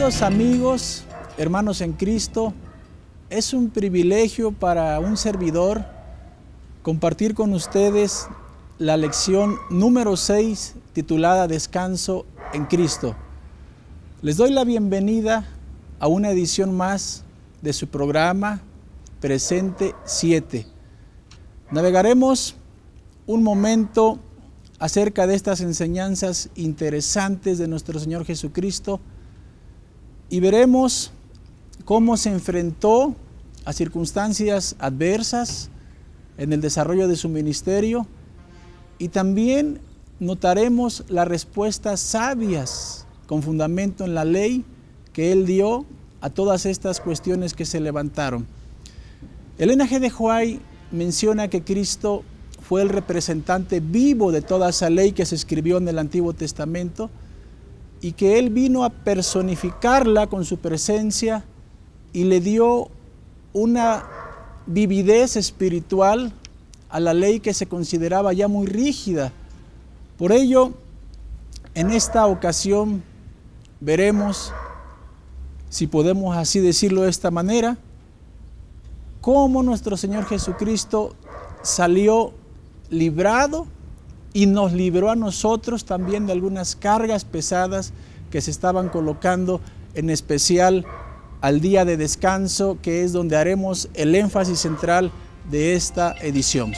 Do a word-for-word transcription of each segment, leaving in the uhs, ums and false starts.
Queridos amigos, hermanos en Cristo, es un privilegio para un servidor compartir con ustedes la lección número seis titulada Descanso en Cristo. Les doy la bienvenida a una edición más de su programa Presente siete. Navegaremos un momento acerca de estas enseñanzas interesantes de nuestro Señor Jesucristo y veremos cómo se enfrentó a circunstancias adversas en el desarrollo de su ministerio y también notaremos las respuestas sabias con fundamento en la ley que Él dio a todas estas cuestiones que se levantaron. Elena G. de White menciona que Cristo fue el representante vivo de toda esa ley que se escribió en el Antiguo Testamento y que Él vino a personificarla con su presencia y le dio una vividez espiritual a la ley que se consideraba ya muy rígida. Por ello, en esta ocasión veremos, si podemos así decirlo de esta manera, cómo nuestro Señor Jesucristo salió librado y nos libró a nosotros también de algunas cargas pesadas que se estaban colocando, en especial al día de descanso, que es donde haremos el énfasis central de esta edición.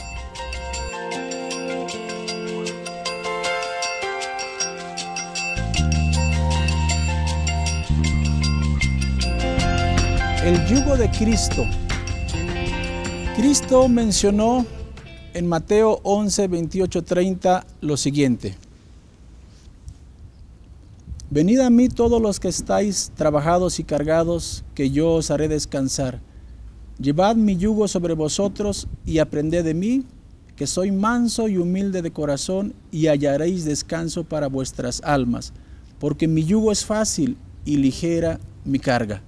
El yugo de Cristo. Cristo mencionó en Mateo once, veintiocho, treinta lo siguiente: Venid a mí todos los que estáis trabajados y cargados, que yo os haré descansar. Llevad mi yugo sobre vosotros y aprended de mí, que soy manso y humilde de corazón, y hallaréis descanso para vuestras almas, porque mi yugo es fácil y ligera mi carga.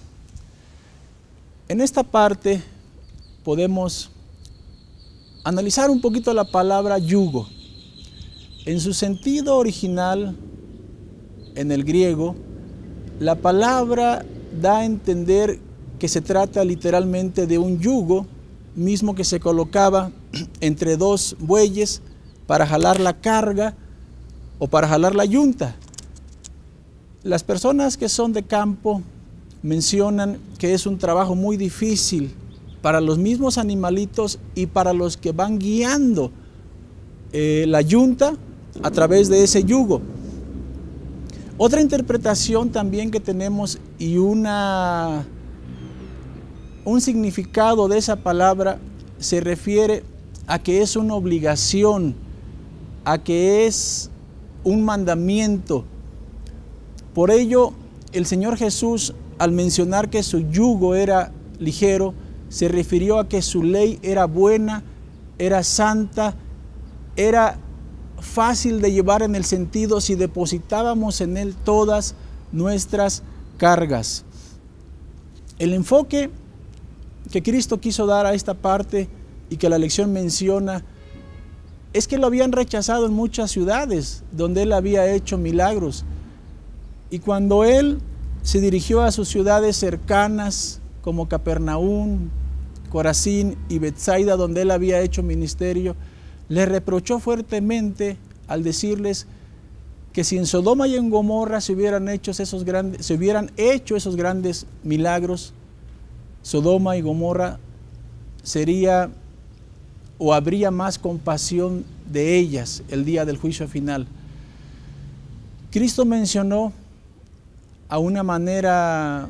En esta parte podemos analizar un poquito la palabra yugo. En su sentido original, en el griego, la palabra da a entender que se trata literalmente de un yugo mismo que se colocaba entre dos bueyes para jalar la carga o para jalar la yunta. Las personas que son de campo mencionan que es un trabajo muy difícil para los mismos animalitos y para los que van guiando eh, la yunta a través de ese yugo. Otra interpretación también que tenemos y una, un significado de esa palabra se refiere a que es una obligación, a que es un mandamiento. Por ello, el Señor Jesús, al mencionar que su yugo era ligero, se refirió a que su ley era buena, era santa, era fácil de llevar en el sentido si depositábamos en él todas nuestras cargas. El enfoque que Cristo quiso dar a esta parte y que la lección menciona es que lo habían rechazado en muchas ciudades donde él había hecho milagros. Y cuando él se dirigió a sus ciudades cercanas como Capernaum, Corazín y Betsaida, donde él había hecho ministerio, le reprochó fuertemente al decirles que si en Sodoma y en Gomorra se hubieran hecho esos grandes, se hubieran hecho esos grandes milagros, Sodoma y Gomorra sería o habría más compasión de ellas el día del juicio final. Cristo mencionó a una manera,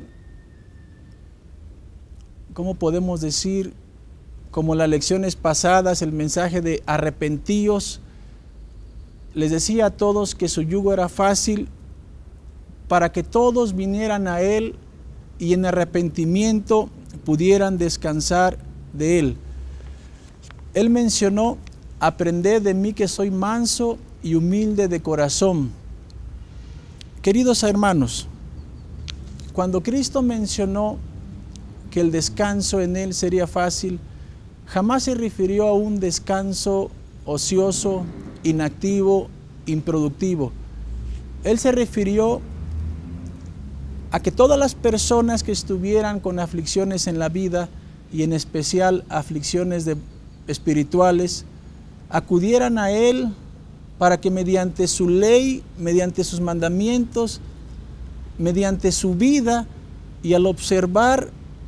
¿cómo podemos decir? Como las lecciones pasadas, el mensaje de arrepentíos. Les decía a todos que su yugo era fácil para que todos vinieran a Él y en arrepentimiento pudieran descansar de Él. Él mencionó: aprended de mí que soy manso y humilde de corazón. Queridos hermanos, cuando Cristo mencionó que el descanso en Él sería fácil, jamás se refirió a un descanso ocioso, inactivo, improductivo. Él se refirió a que todas las personas que estuvieran con aflicciones en la vida, y en especial aflicciones de, espirituales, acudieran a Él para que mediante su ley, mediante sus mandamientos, mediante su vida y al observar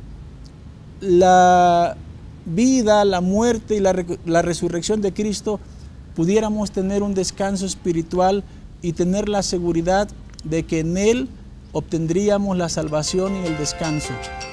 la vida, la muerte y la, la resurrección de Cristo, pudiéramos tener un descanso espiritual y tener la seguridad de que en Él obtendríamos la salvación y el descanso.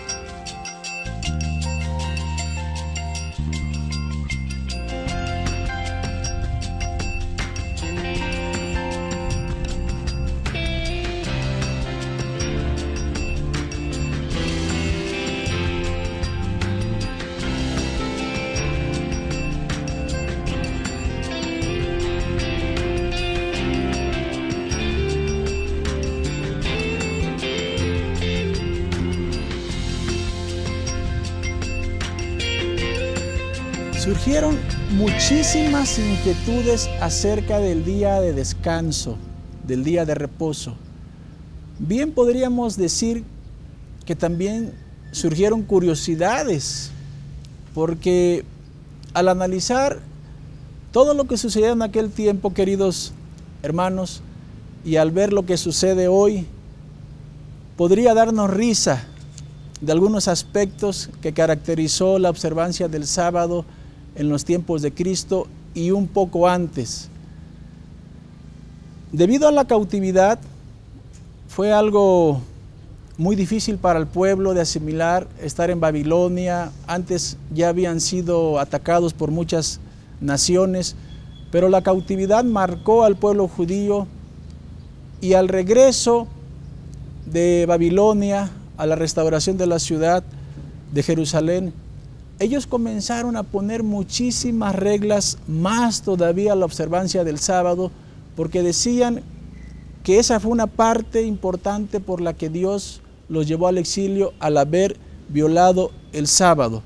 Surgieron muchísimas inquietudes acerca del día de descanso, del día de reposo. Bien podríamos decir que también surgieron curiosidades, porque al analizar todo lo que sucedió en aquel tiempo, queridos hermanos, y al ver lo que sucede hoy, podría darnos risa de algunos aspectos que caracterizó la observancia del sábado en los tiempos de Cristo y un poco antes. Debido a la cautividad, fue algo muy difícil para el pueblo de asimilar estar en Babilonia. Antes ya habían sido atacados por muchas naciones, pero la cautividad marcó al pueblo judío, y al regreso de Babilonia, a la restauración de la ciudad de Jerusalén, ellos comenzaron a poner muchísimas reglas, más todavía a la observancia del sábado, porque decían que esa fue una parte importante por la que Dios los llevó al exilio al haber violado el sábado.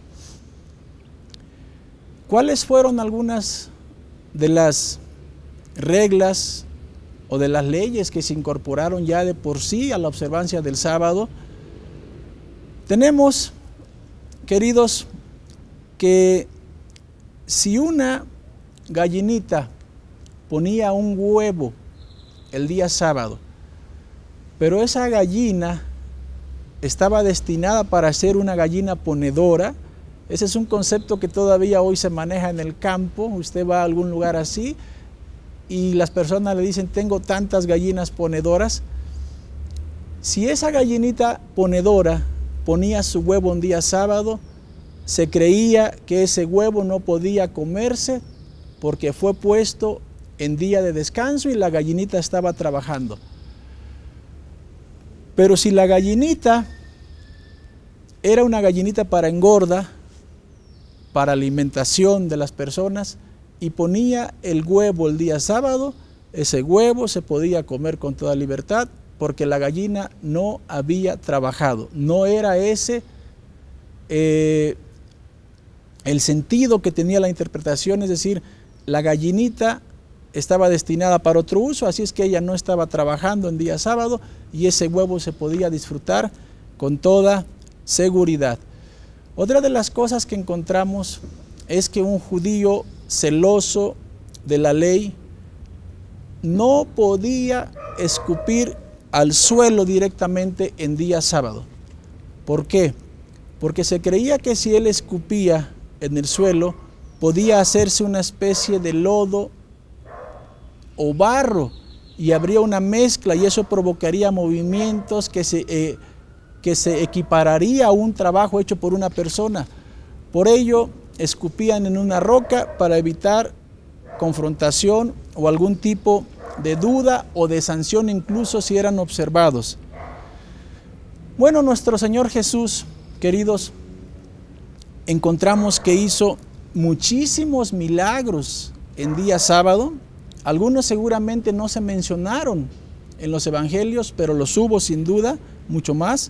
¿Cuáles fueron algunas de las reglas o de las leyes que se incorporaron ya de por sí a la observancia del sábado? Tenemos, queridos, que si una gallinita ponía un huevo el día sábado, pero esa gallina estaba destinada para ser una gallina ponedora, ese es un concepto que todavía hoy se maneja en el campo. Usted va a algún lugar así y las personas le dicen: tengo tantas gallinas ponedoras. Si esa gallinita ponedora ponía su huevo un día sábado, se creía que ese huevo no podía comerse porque fue puesto en día de descanso y la gallinita estaba trabajando. Pero si la gallinita era una gallinita para engorda, para alimentación de las personas, y ponía el huevo el día sábado, ese huevo se podía comer con toda libertad porque la gallina no había trabajado. No era ese eh, el sentido que tenía la interpretación, es decir, la gallinita estaba destinada para otro uso, así es que ella no estaba trabajando en día sábado y ese huevo se podía disfrutar con toda seguridad. Otra de las cosas que encontramos es que un judío celoso de la ley no podía escupir al suelo directamente en día sábado. ¿Por qué? Porque se creía que si él escupía en el suelo, podía hacerse una especie de lodo o barro y habría una mezcla y eso provocaría movimientos que se, eh, que se equipararía a un trabajo hecho por una persona. Por ello, escupían en una roca para evitar confrontación o algún tipo de duda o de sanción, incluso si eran observados. Bueno, nuestro Señor Jesús, queridos, encontramos que hizo muchísimos milagros en día sábado. Algunos seguramente no se mencionaron en los evangelios, pero los hubo sin duda, mucho más.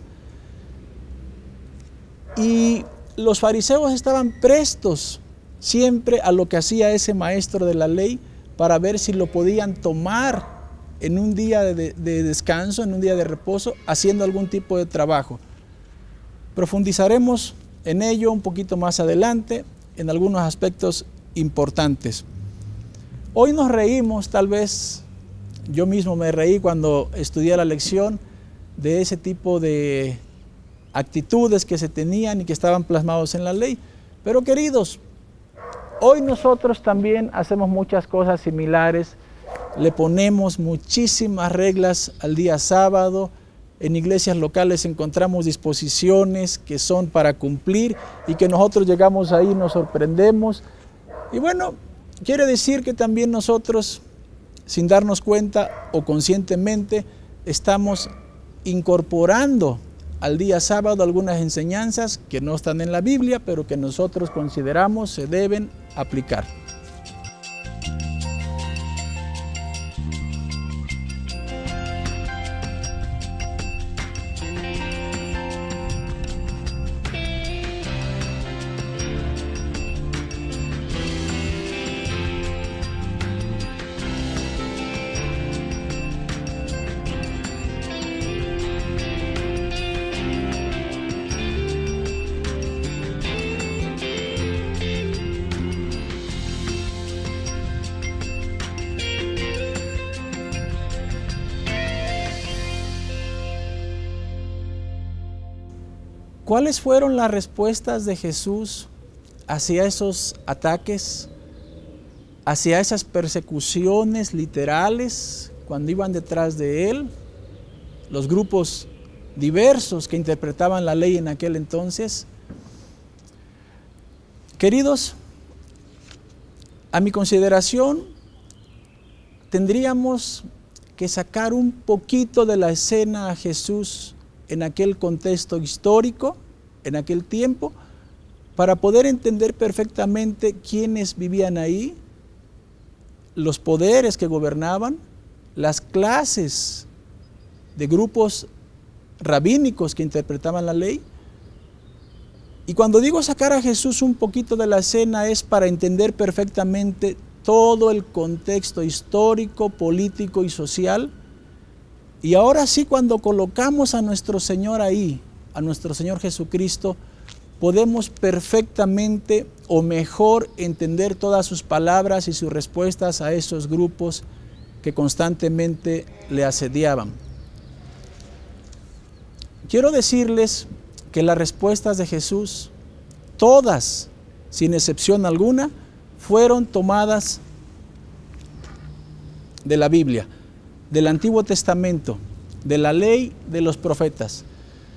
Y los fariseos estaban prestos siempre a lo que hacía ese maestro de la ley para ver si lo podían tomar en un día de, de descanso, en un día de reposo, haciendo algún tipo de trabajo. Profundizaremos en ello un poquito más adelante, en algunos aspectos importantes. Hoy nos reímos, tal vez yo mismo me reí cuando estudié la lección, de ese tipo de actitudes que se tenían y que estaban plasmados en la ley. Pero queridos, hoy nosotros también hacemos muchas cosas similares, le ponemos muchísimas reglas al día sábado, en iglesias locales encontramos disposiciones que son para cumplir y que nosotros llegamos ahí y nos sorprendemos. Y bueno, quiere decir que también nosotros, sin darnos cuenta o conscientemente, estamos incorporando al día sábado algunas enseñanzas que no están en la Biblia, pero que nosotros consideramos se deben aplicar. ¿Cuáles fueron las respuestas de Jesús hacia esos ataques, hacia esas persecuciones literales cuando iban detrás de él? Los grupos diversos que interpretaban la ley en aquel entonces. Queridos, a mi consideración, tendríamos que sacar un poquito de la escena a Jesús en aquel contexto histórico, en aquel tiempo, para poder entender perfectamente quiénes vivían ahí, los poderes que gobernaban, las clases de grupos rabínicos que interpretaban la ley. Y cuando digo sacar a Jesús un poquito de la escena es para entender perfectamente todo el contexto histórico, político y social. Y ahora sí, cuando colocamos a nuestro Señor ahí, a nuestro Señor Jesucristo, podemos perfectamente o mejor entender todas sus palabras y sus respuestas a esos grupos que constantemente le asediaban. Quiero decirles que las respuestas de Jesús, todas, sin excepción alguna, fueron tomadas de la Biblia, del Antiguo Testamento, de la ley de los profetas.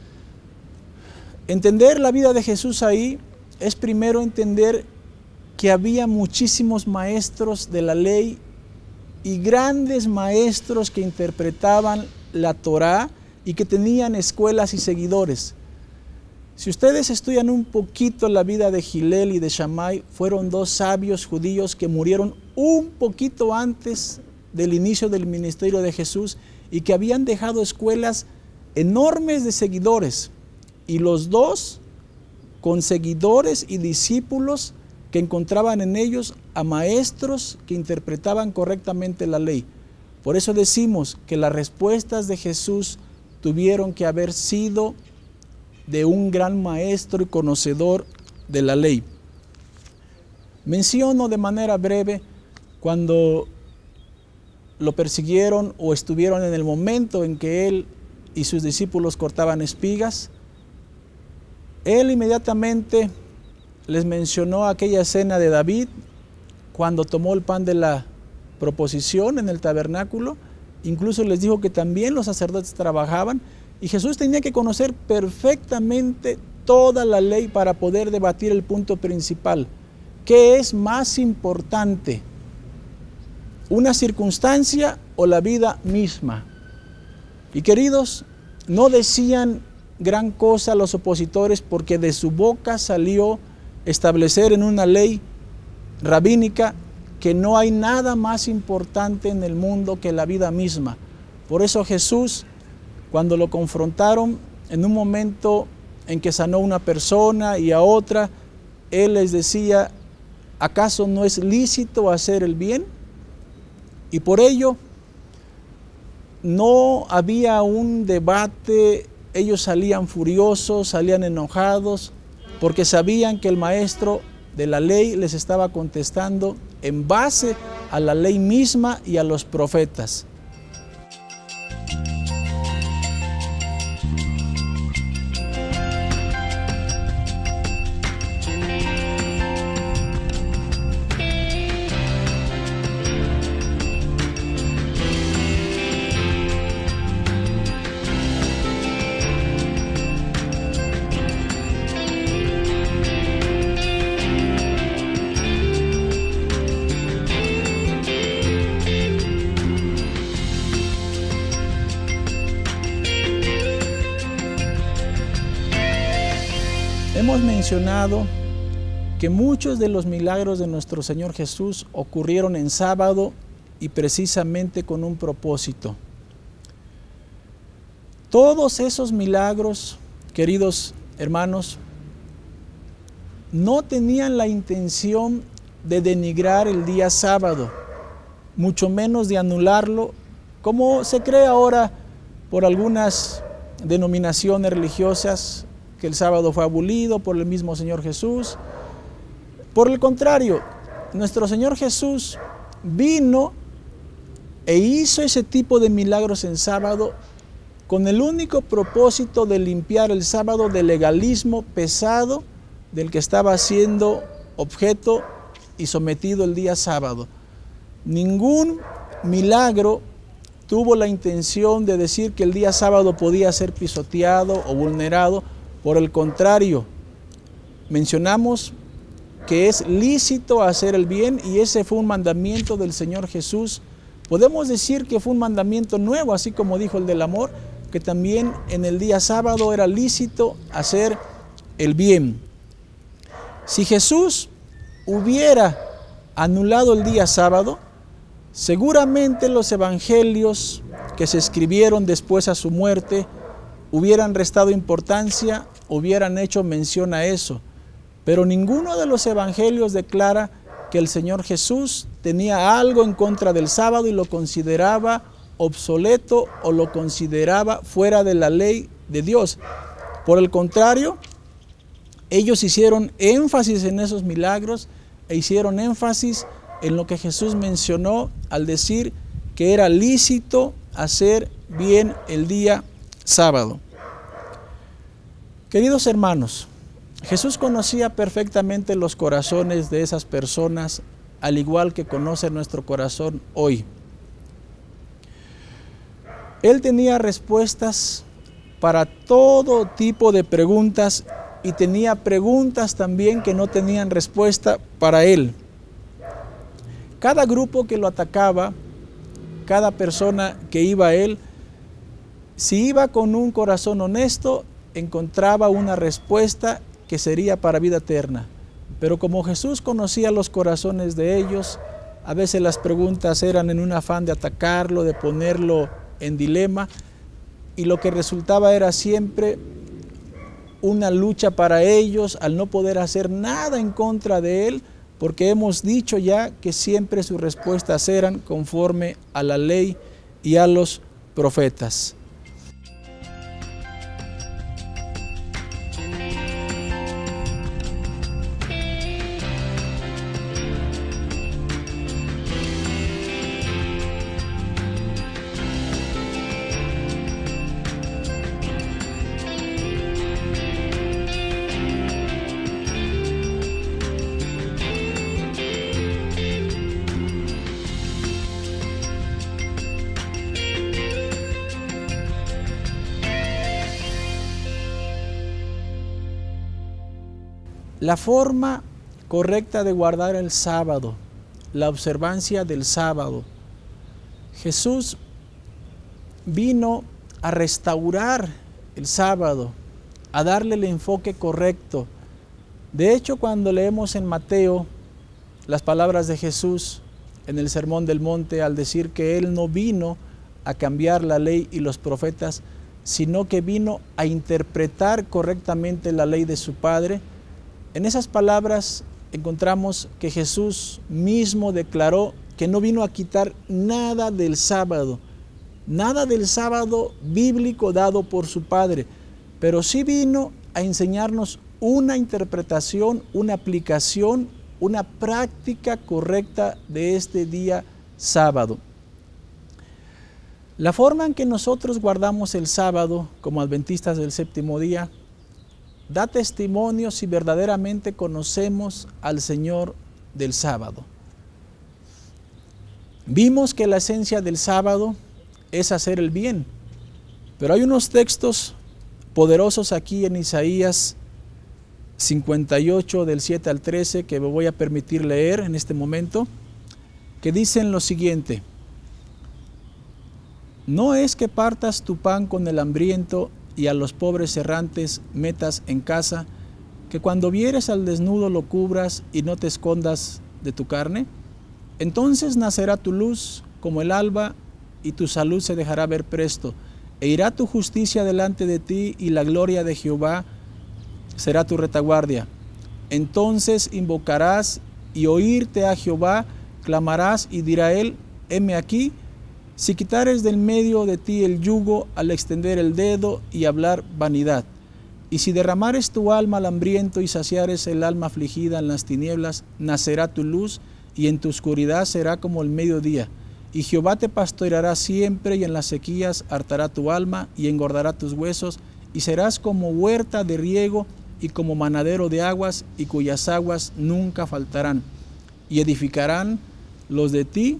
Entender la vida de Jesús ahí es primero entender que había muchísimos maestros de la ley y grandes maestros que interpretaban la Torá y que tenían escuelas y seguidores. Si ustedes estudian un poquito la vida de Hillel y de Shammai, fueron dos sabios judíos que murieron un poquito antes del inicio del ministerio de Jesús y que habían dejado escuelas enormes de seguidores, y los dos con seguidores y discípulos que encontraban en ellos a maestros que interpretaban correctamente la ley. Por eso decimos que las respuestas de Jesús tuvieron que haber sido de un gran maestro y conocedor de la ley. Menciono de manera breve cuando lo persiguieron o estuvieron en el momento en que él y sus discípulos cortaban espigas. Él inmediatamente les mencionó aquella escena de David cuando tomó el pan de la proposición en el tabernáculo. Incluso les dijo que también los sacerdotes trabajaban y Jesús tenía que conocer perfectamente toda la ley para poder debatir el punto principal. ¿Qué es más importante? ¿Una circunstancia o la vida misma? Y queridos, no decían gran cosa los opositores porque de su boca salió establecer en una ley rabínica que no hay nada más importante en el mundo que la vida misma. Por eso Jesús, cuando lo confrontaron en un momento en que sanó a una persona y a otra, Él les decía, ¿acaso no es lícito hacer el bien? Y por ello, no había un debate, ellos salían furiosos, salían enojados, porque sabían que el maestro de la ley les estaba contestando en base a la ley misma y a los profetas. Hemos mencionado que muchos de los milagros de nuestro Señor Jesús ocurrieron en sábado y precisamente con un propósito. Todos esos milagros, queridos hermanos, no tenían la intención de denigrar el día sábado, mucho menos de anularlo, como se cree ahora por algunas denominaciones religiosas, que el sábado fue abolido por el mismo Señor Jesús. Por el contrario, nuestro Señor Jesús vino e hizo ese tipo de milagros en sábado con el único propósito de limpiar el sábado del legalismo pesado del que estaba siendo objeto y sometido el día sábado. Ningún milagro tuvo la intención de decir que el día sábado podía ser pisoteado o vulnerado. Por el contrario, mencionamos que es lícito hacer el bien y ese fue un mandamiento del Señor Jesús. Podemos decir que fue un mandamiento nuevo, así como dijo el del amor, que también en el día sábado era lícito hacer el bien. Si Jesús hubiera anulado el día sábado, seguramente los evangelios que se escribieron después a su muerte hubieran restado importancia, hubieran hecho mención a eso. Pero ninguno de los evangelios declara que el Señor Jesús tenía algo en contra del sábado y lo consideraba obsoleto o lo consideraba fuera de la ley de Dios. Por el contrario, ellos hicieron énfasis en esos milagros e hicieron énfasis en lo que Jesús mencionó al decir que era lícito hacer bien el día sábado. Queridos hermanos, Jesús conocía perfectamente los corazones de esas personas, al igual que conoce nuestro corazón hoy. Él tenía respuestas para todo tipo de preguntas y tenía preguntas también que no tenían respuesta para él. Cada grupo que lo atacaba, cada persona que iba a él, si iba con un corazón honesto, encontraba una respuesta que sería para vida eterna. Pero como Jesús conocía los corazones de ellos, a veces las preguntas eran en un afán de atacarlo, de ponerlo en dilema, y lo que resultaba era siempre una lucha para ellos al no poder hacer nada en contra de él, porque hemos dicho ya que siempre sus respuestas eran conforme a la ley y a los profetas. La forma correcta de guardar el sábado, la observancia del sábado. Jesús vino a restaurar el sábado, a darle el enfoque correcto. De hecho, cuando leemos en Mateo las palabras de Jesús en el Sermón del Monte, al decir que Él no vino a cambiar la ley y los profetas, sino que vino a interpretar correctamente la ley de su Padre, en esas palabras encontramos que Jesús mismo declaró que no vino a quitar nada del sábado, nada del sábado bíblico dado por su Padre, pero sí vino a enseñarnos una interpretación, una aplicación, una práctica correcta de este día sábado. La forma en que nosotros guardamos el sábado como adventistas del séptimo día da testimonio si verdaderamente conocemos al Señor del sábado. Vimos que la esencia del sábado es hacer el bien, pero hay unos textos poderosos aquí en Isaías cincuenta y ocho del siete al trece que me voy a permitir leer en este momento, que dicen lo siguiente: no es que partas tu pan con el hambriento y a los pobres errantes metas en casa, que cuando vieres al desnudo lo cubras y no te escondas de tu carne. Entonces nacerá tu luz como el alba y tu salud se dejará ver presto, e irá tu justicia delante de ti y la gloria de Jehová será tu retaguardia. Entonces invocarás y oírte a Jehová, clamarás y dirá él: heme aquí. Si quitares del medio de ti el yugo al extender el dedo y hablar vanidad, y si derramares tu alma al hambriento y saciares el alma afligida en las tinieblas, nacerá tu luz y en tu oscuridad será como el mediodía. Y Jehová te pastoreará siempre y en las sequías hartará tu alma y engordará tus huesos, y serás como huerta de riego y como manadero de aguas, y cuyas aguas nunca faltarán. Y edificarán los de ti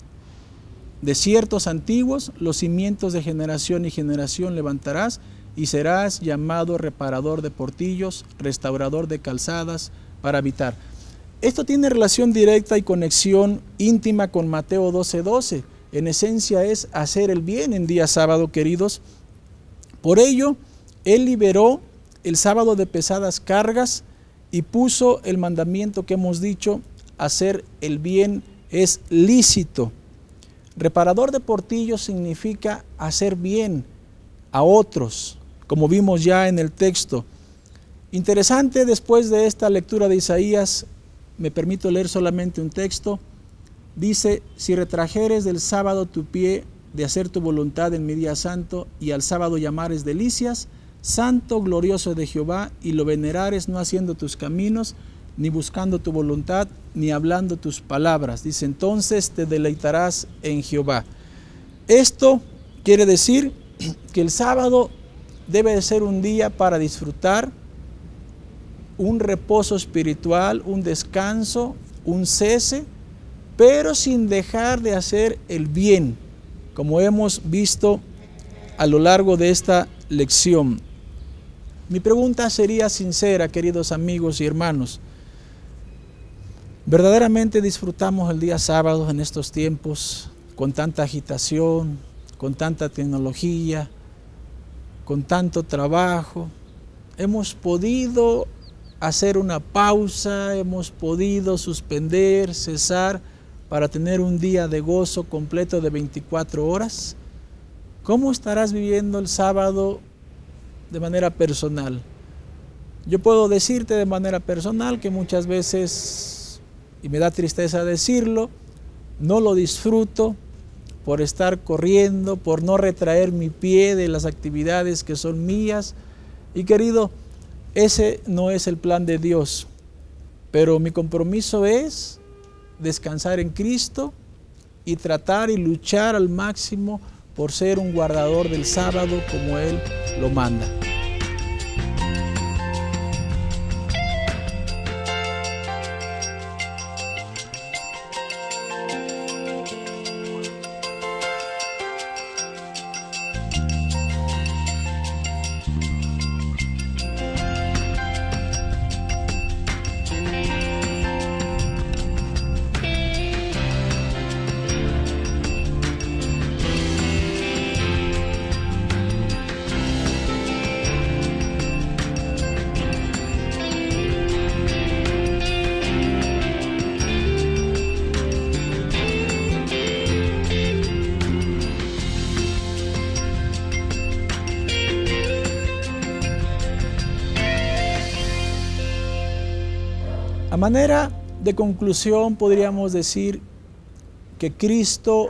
desiertos antiguos, los cimientos de generación y generación levantarás, y serás llamado reparador de portillos, restaurador de calzadas para habitar. Esto tiene relación directa y conexión íntima con Mateo doce doce. En esencia es hacer el bien en día sábado, queridos. Por ello, Él liberó el sábado de pesadas cargas y puso el mandamiento que hemos dicho: hacer el bien es lícito. Reparador de portillos significa hacer bien a otros, como vimos ya en el texto. Interesante, después de esta lectura de Isaías, me permito leer solamente un texto. Dice: si retrajeres del sábado tu pie de hacer tu voluntad en mi día santo, y al sábado llamares delicias, santo glorioso de Jehová, y lo venerares no haciendo tus caminos, ni buscando tu voluntad, ni hablando tus palabras. Dice: entonces te deleitarás en Jehová. Esto quiere decir que el sábado debe de ser un día para disfrutar, un reposo espiritual, un descanso, un cese, pero sin dejar de hacer el bien, como hemos visto a lo largo de esta lección. Mi pregunta sería sincera, queridos amigos y hermanos: ¿verdaderamente disfrutamos el día sábado en estos tiempos, con tanta agitación, con tanta tecnología, con tanto trabajo? ¿Hemos podido hacer una pausa? ¿Hemos podido suspender, cesar, para tener un día de gozo completo de veinticuatro horas? ¿Cómo estarás viviendo el sábado de manera personal? Yo puedo decirte de manera personal que muchas veces, y me da tristeza decirlo, no lo disfruto por estar corriendo, por no retraer mi pie de las actividades que son mías. Y querido, ese no es el plan de Dios, pero mi compromiso es descansar en Cristo y tratar y luchar al máximo por ser un guardador del sábado como Él lo manda. A manera de conclusión, podríamos decir que Cristo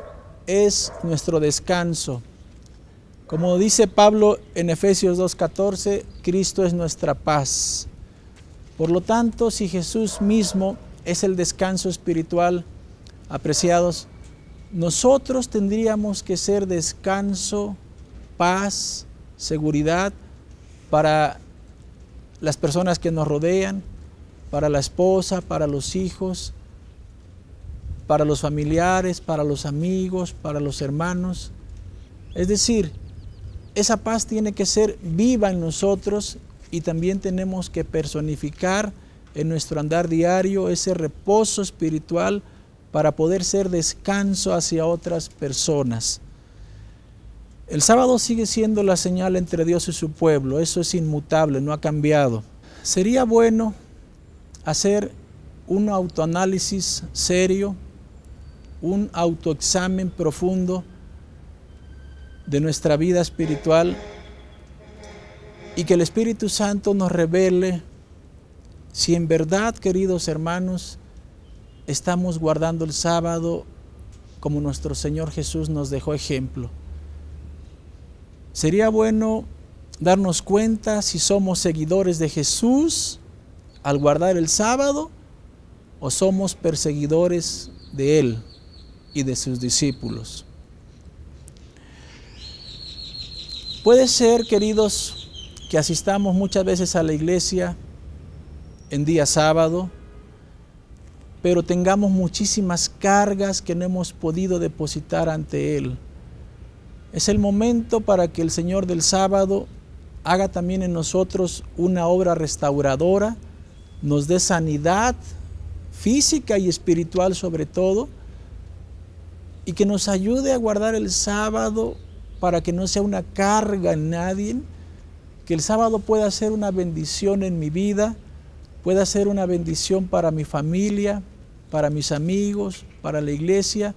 es nuestro descanso. Como dice Pablo en Efesios dos catorce, Cristo es nuestra paz. Por lo tanto, si Jesús mismo es el descanso espiritual, apreciados, nosotros tendríamos que ser descanso, paz, seguridad para las personas que nos rodean, para la esposa, para los hijos, para los familiares, para los amigos, para los hermanos. Es decir, esa paz tiene que ser viva en nosotros y también tenemos que personificar en nuestro andar diario ese reposo espiritual para poder ser descanso hacia otras personas. El sábado sigue siendo la señal entre Dios y su pueblo, eso es inmutable, no ha cambiado. Sería bueno hacer un autoanálisis serio, un autoexamen profundo de nuestra vida espiritual y que el Espíritu Santo nos revele si en verdad, queridos hermanos, estamos guardando el sábado como nuestro Señor Jesús nos dejó ejemplo. Sería bueno darnos cuenta si somos seguidores de Jesús al guardar el sábado o somos perseguidores de Él y de sus discípulos. Puede ser, queridos, que asistamos muchas veces a la iglesia en día sábado, pero tengamos muchísimas cargas que no hemos podido depositar ante Él. Es el momento para que el Señor del sábado haga también en nosotros una obra restauradora, nos dé sanidad física y espiritual sobre todo, y que nos ayude a guardar el sábado para que no sea una carga en nadie, que el sábado pueda ser una bendición en mi vida, pueda ser una bendición para mi familia, para mis amigos, para la iglesia.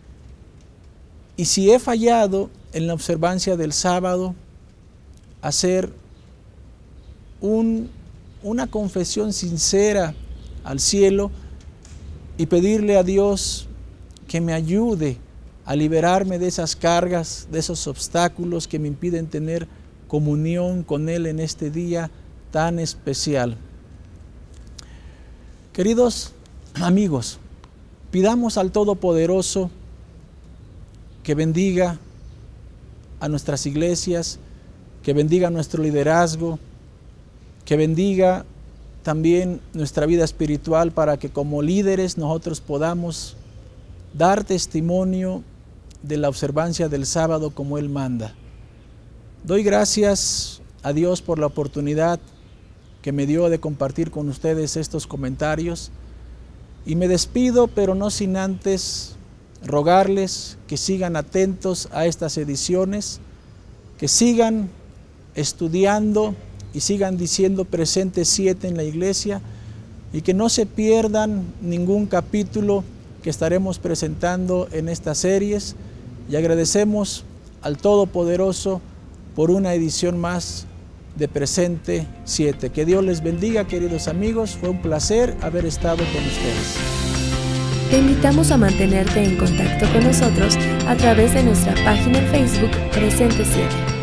Y si he fallado en la observancia del sábado, hacer un, una confesión sincera al cielo y pedirle a Dios que me ayude a liberarme de esas cargas, de esos obstáculos que me impiden tener comunión con Él en este día tan especial. Queridos amigos, pidamos al Todopoderoso que bendiga a nuestras iglesias, que bendiga nuestro liderazgo, que bendiga también nuestra vida espiritual para que como líderes nosotros podamos dar testimonio de la observancia del sábado como Él manda. Doy gracias a Dios por la oportunidad que me dio de compartir con ustedes estos comentarios y me despido, pero no sin antes rogarles que sigan atentos a estas ediciones, que sigan estudiando y sigan diciendo presente siete en la iglesia y que no se pierdan ningún capítulo que estaremos presentando en estas series, y agradecemos al Todopoderoso por una edición más de Presente siete. Que Dios les bendiga, queridos amigos, fue un placer haber estado con ustedes. Te invitamos a mantenerte en contacto con nosotros a través de nuestra página en Facebook Presente siete.